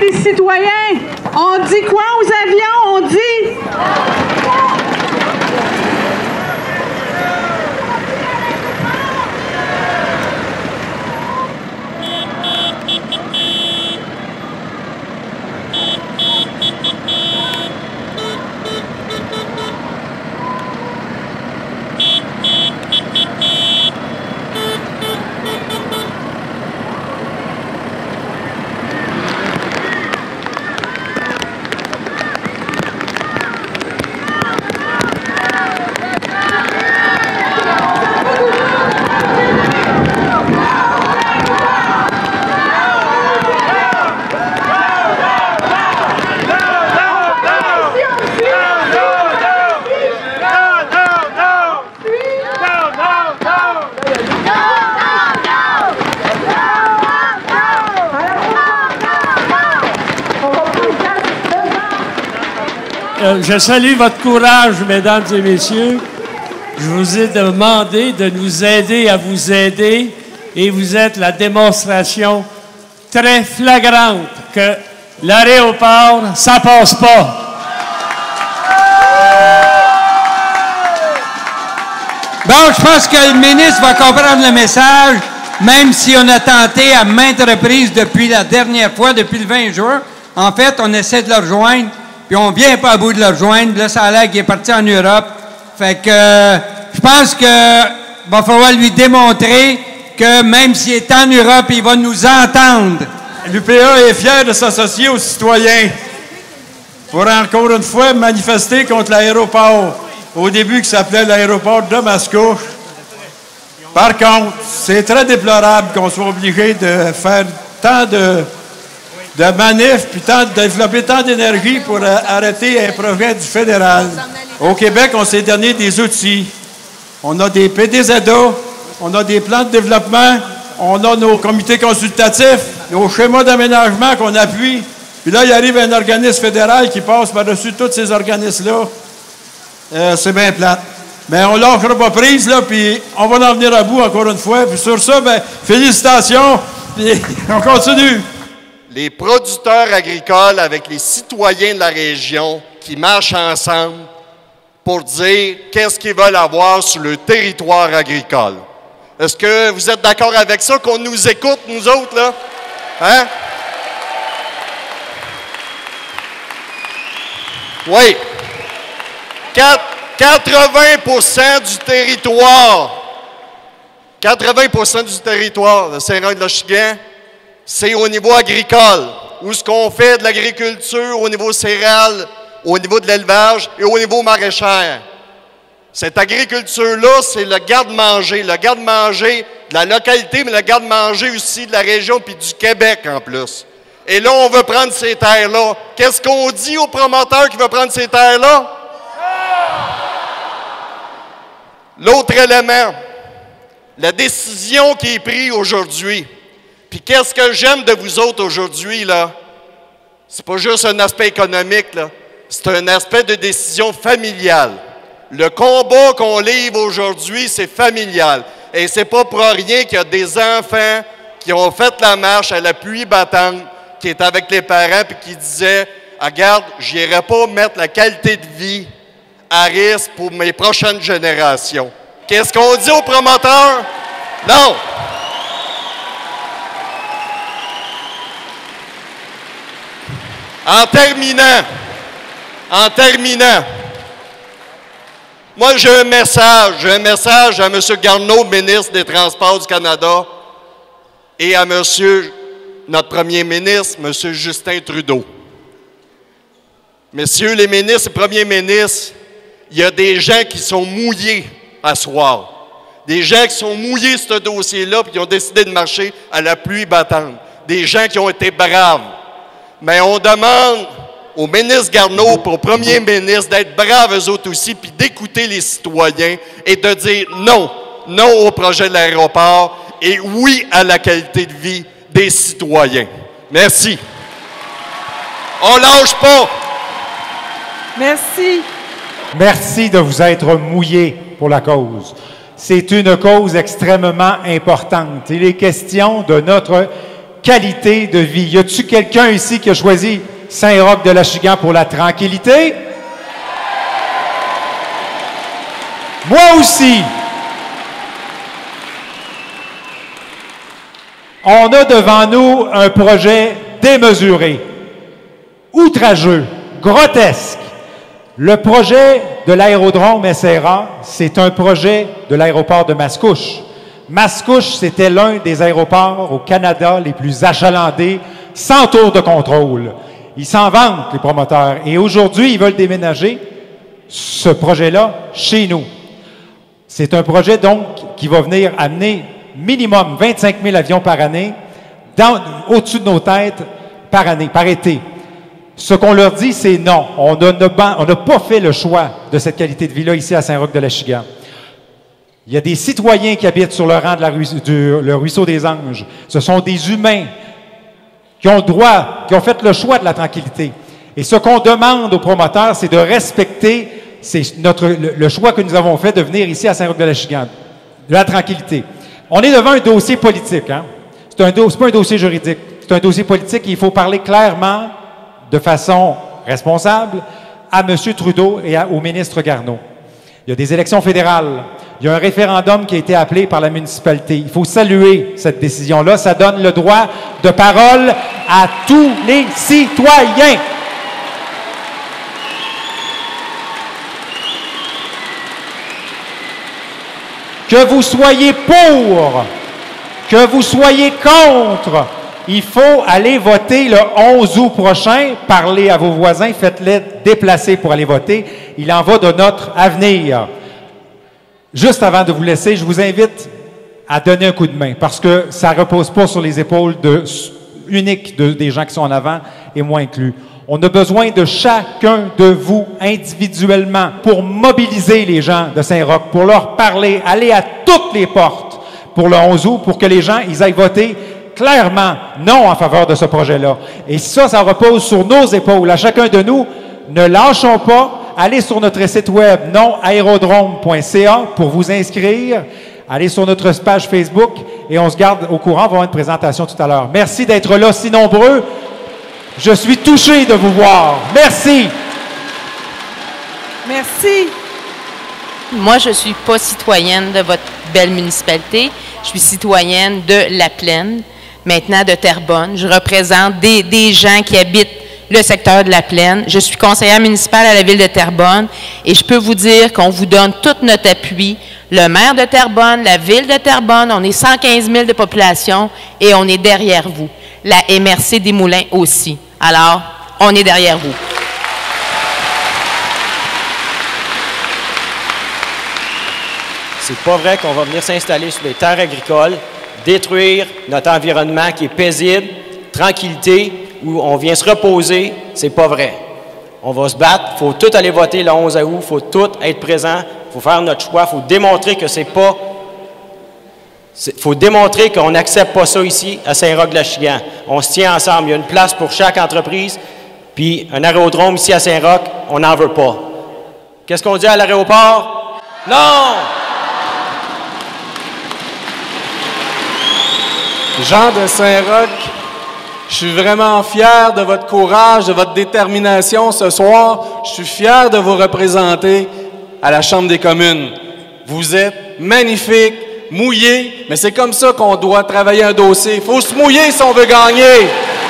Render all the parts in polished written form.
des citoyens. On dit quoi aux avions? On dit... Je salue votre courage, mesdames et messieurs. Je vous ai demandé de nous aider à vous aider et vous êtes la démonstration très flagrante que l'aéroport, ça passe pas. Bon, je pense que le ministre va comprendre le message, même si on a tenté à maintes reprises depuis la dernière fois, depuis le 20 juin. En fait, on essaie de le rejoindre. Puis on vient pas à bout de le rejoindre. Là, ça a l'air qu'il est parti en Europe. Fait que je pense que va falloir lui démontrer que même s'il est en Europe, il va nous entendre. L'UPA est fier de s'associer aux citoyens pour encore une fois manifester contre l'aéroport. Au début, qui s'appelait l'aéroport de Mascouche. Par contre, c'est très déplorable qu'on soit obligé de faire tant de manifs, puis de développer tant d'énergie pour arrêter un projet du fédéral. Au Québec, on s'est donné des outils. On a des PDZA, on a des plans de développement, on a nos comités consultatifs, nos schémas d'aménagement qu'on appuie. Puis là, il arrive un organisme fédéral qui passe par-dessus tous ces organismes-là. C'est bien plate. Mais on ne lâchera pas prise, là, puis on va en venir à bout encore une fois. Puis sur ça, ben, félicitations, puis on continue. Les producteurs agricoles avec les citoyens de la région qui marchent ensemble pour dire qu'est-ce qu'ils veulent avoir sur le territoire agricole. Est-ce que vous êtes d'accord avec ça, qu'on nous écoute, nous autres, là? Hein? Oui. 80% du territoire, 80% du territoire de Saint-Roch-de-l'Ochigan, c'est au niveau agricole, où ce qu'on fait de l'agriculture au niveau céréales, au niveau de l'élevage et au niveau maraîcher. Cette agriculture-là, c'est le garde-manger de la localité, mais le garde-manger aussi de la région puis du Québec en plus. Et là, on veut prendre ces terres-là. Qu'est-ce qu'on dit aux promoteurs qui veulent prendre ces terres-là? L'autre élément, la décision qui est prise aujourd'hui. Puis qu'est-ce que j'aime de vous autres aujourd'hui, là? C'est pas juste un aspect économique, là. C'est un aspect de décision familiale. Le combat qu'on livre aujourd'hui, c'est familial. Et c'est pas pour rien qu'il y a des enfants qui ont fait la marche à la pluie battante, qui étaient avec les parents, puis qui disaient « Regarde, je n'irai pas mettre la qualité de vie à risque pour mes prochaines générations. » Qu'est-ce qu'on dit aux promoteurs? Non! En terminant, moi j'ai un message à M. Garneau, ministre des Transports du Canada, et à notre premier ministre, M. Justin Trudeau. Messieurs les ministres et premiers ministres, il y a des gens qui sont mouillés à soir. Des gens qui sont mouillés sur ce dossier-là et qui ont décidé de marcher à la pluie battante. Des gens qui ont été braves. Mais on demande au ministre Garneau et au premier ministre d'être braves eux autres aussi, puis d'écouter les citoyens et de dire non, non au projet de l'aéroport et oui à la qualité de vie des citoyens. Merci. On lâche pas. Merci. Merci de vous être mouillé pour la cause. C'est une cause extrêmement importante. Il est question de notre qualité de vie. Y a-t-il quelqu'un ici qui a choisi Saint-Roch-de-l'Achigan pour la tranquillité? Moi aussi. On a devant nous un projet démesuré, outrageux, grotesque. Le projet de l'aérodrome SRA, c'est un projet de l'aéroport de Mascouche. Mascouche, c'était l'un des aéroports au Canada les plus achalandés, sans tour de contrôle. Ils s'en vantent, les promoteurs. Et aujourd'hui, ils veulent déménager ce projet-là chez nous. C'est un projet, donc, qui va venir amener minimum 25 000 avions par année au-dessus de nos têtes par année, par été. Ce qu'on leur dit, c'est non. On n'a pas fait le choix de cette qualité de vie-là ici à Saint-Roch-de-l'Achigan. Il y a des citoyens qui habitent sur le rang de le ruisseau des Anges. Ce sont des humains qui ont le droit, qui ont fait le choix de la tranquillité. Et ce qu'on demande aux promoteurs, c'est de respecter le choix que nous avons fait de venir ici à Saint-Roch-de-l'Achigan, de la tranquillité. On est devant un dossier politique. Hein? C'est pas un dossier juridique. C'est un dossier politique et il faut parler clairement, de façon responsable, à M. Trudeau et au ministre Garneau. Il y a des élections fédérales. Il y a un référendum qui a été appelé par la municipalité. Il faut saluer cette décision-là. Ça donne le droit de parole à tous les citoyens. Que vous soyez pour, que vous soyez contre, il faut aller voter le 11 août prochain. Parlez à vos voisins, faites-les déplacer pour aller voter. Il en va de notre avenir. Juste avant de vous laisser, je vous invite à donner un coup de main parce que ça ne repose pas sur les épaules uniques des gens qui sont en avant et moi inclus. On a besoin de chacun de vous individuellement pour mobiliser les gens de Saint-Roch, pour leur parler, aller à toutes les portes pour le 11 août, pour que les gens ils aillent voter clairement non en faveur de ce projet-là. Et ça repose sur nos épaules. À chacun de nous, ne lâchons pas. Allez sur notre site web nonaérodrome.ca pour vous inscrire. Allez sur notre page Facebook et on se garde au courant. On va avoir une présentation tout à l'heure. Merci d'être là si nombreux. Je suis touché de vous voir. Merci. Merci. Moi, je ne suis pas citoyenne de votre belle municipalité. Je suis citoyenne de La Plaine, maintenant de Terrebonne. Je représente des gens qui habitent le secteur de La Plaine. Je suis conseillère municipale à la ville de Terrebonne et je peux vous dire qu'on vous donne tout notre appui. Le maire de Terrebonne, la ville de Terrebonne, on est 115 000 de population et on est derrière vous. La MRC des Moulins aussi. Alors, on est derrière vous. C'est pas vrai qu'on va venir s'installer sur les terres agricoles, détruire notre environnement qui est paisible, tranquillité, où on vient se reposer. C'est pas vrai. On va se battre. Il faut tout aller voter le 11 août. Il faut tout être présent. Il faut faire notre choix. Il faut démontrer que c'est pas... Il faut démontrer qu'on n'accepte pas ça ici, à Saint-Roch-de-l'Achigan. On se tient ensemble. Il y a une place pour chaque entreprise. Puis un aérodrome ici à Saint-Roch, on n'en veut pas. Qu'est-ce qu'on dit à l'aéroport? Non! Jean de Saint-Roch, je suis vraiment fier de votre courage, de votre détermination ce soir. Je suis fier de vous représenter à la Chambre des communes. Vous êtes magnifiques, mouillés, mais c'est comme ça qu'on doit travailler un dossier. Il faut se mouiller si on veut gagner.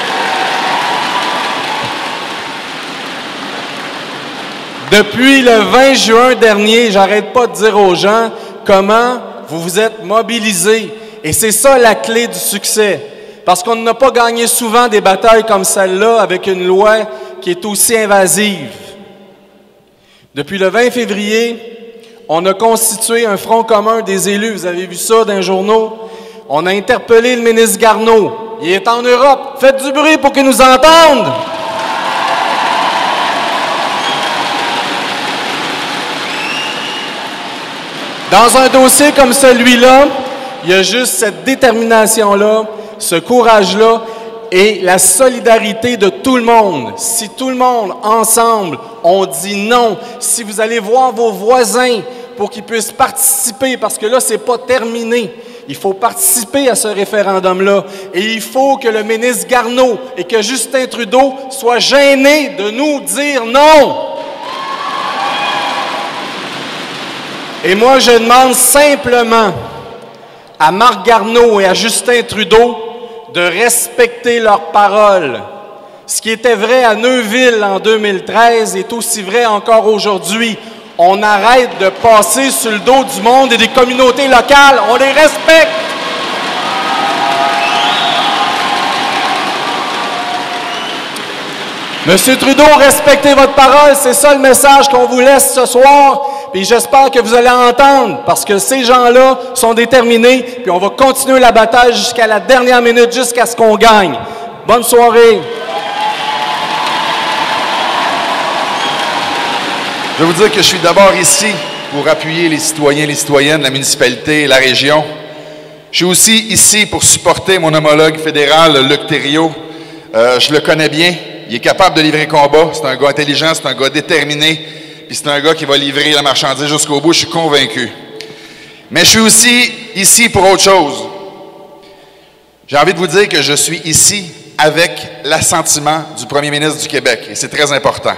Depuis le 20 juin dernier, j'arrête pas de dire aux gens comment vous vous êtes mobilisés. Et c'est ça la clé du succès. Parce qu'on n'a pas gagné souvent des batailles comme celle-là avec une loi qui est aussi invasive. Depuis le 20 février, on a constitué un front commun des élus. Vous avez vu ça dans les journaux. On a interpellé le ministre Garneau. Il est en Europe. Faites du bruit pour qu'il nous entende. Dans un dossier comme celui-là, il y a juste cette détermination-là, ce courage-là et la solidarité de tout le monde. Si tout le monde, ensemble, on dit non, si vous allez voir vos voisins pour qu'ils puissent participer, parce que là, c'est pas terminé. Il faut participer à ce référendum-là. Et il faut que le ministre Garneau et que Justin Trudeau soient gênés de nous dire non. Et moi, je demande simplement à Marc Garneau et à Justin Trudeau de respecter leurs paroles. Ce qui était vrai à Neuville en 2013 est aussi vrai encore aujourd'hui. On arrête de passer sur le dos du monde et des communautés locales. On les respecte. Monsieur Trudeau, respectez votre parole. C'est ça le message qu'on vous laisse ce soir. Puis j'espère que vous allez entendre, parce que ces gens-là sont déterminés. Puis on va continuer la bataille jusqu'à la dernière minute, jusqu'à ce qu'on gagne. Bonne soirée. Je vais vous dire que je suis d'abord ici pour appuyer les citoyens et les citoyennes, la municipalité et la région. Je suis aussi ici pour supporter mon homologue fédéral, Luc Thériault. Je le connais bien. Il est capable de livrer combat. C'est un gars intelligent, c'est un gars déterminé. Puis c'est un gars qui va livrer la marchandise jusqu'au bout. Je suis convaincu. Mais je suis aussi ici pour autre chose. J'ai envie de vous dire que je suis ici avec l'assentiment du premier ministre du Québec. Et c'est très important.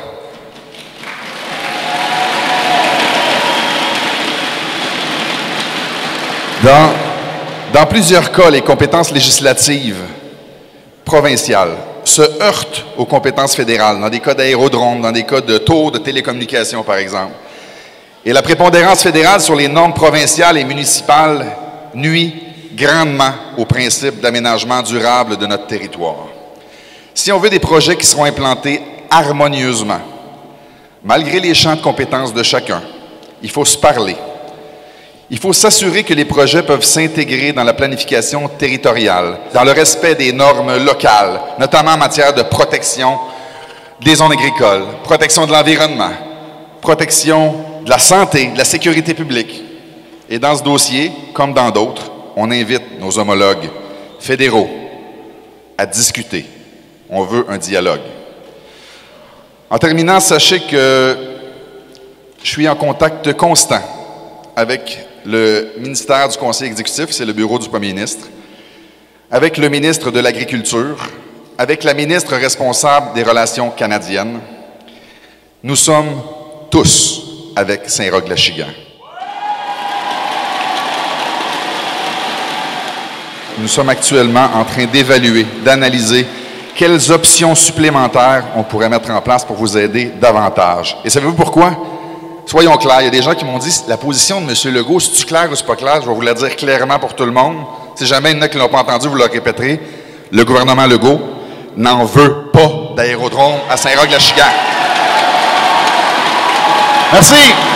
Dans plusieurs cas, les compétences législatives provinciales se heurtent aux compétences fédérales, dans des cas d'aérodrome, dans des cas de tours de télécommunications, par exemple. Et la prépondérance fédérale sur les normes provinciales et municipales nuit grandement au principe d'aménagement durable de notre territoire. Si on veut des projets qui seront implantés harmonieusement, malgré les champs de compétences de chacun, il faut se parler. Il faut s'assurer que les projets peuvent s'intégrer dans la planification territoriale, dans le respect des normes locales, notamment en matière de protection des zones agricoles, protection de l'environnement, protection de la santé, de la sécurité publique. Et dans ce dossier, comme dans d'autres, on invite nos homologues fédéraux à discuter. On veut un dialogue. En terminant, sachez que je suis en contact constant avec le ministère du Conseil exécutif, c'est le bureau du premier ministre, avec le ministre de l'Agriculture, avec la ministre responsable des Relations canadiennes. Nous sommes tous avec Saint-Roch-de-l'Achigan. Nous sommes actuellement en train d'évaluer, d'analyser quelles options supplémentaires on pourrait mettre en place pour vous aider davantage. Et savez-vous pourquoi? Soyons clairs, il y a des gens qui m'ont dit la position de M. Legault, c'est-tu clair ou c'est pas clair? Je vais vous la dire clairement pour tout le monde. Si jamais il y en a qui ne l'ont pas entendu, vous le répéterez. Le gouvernement Legault n'en veut pas d'aérodrome à Saint-Roch-de-l'Achigan. Merci.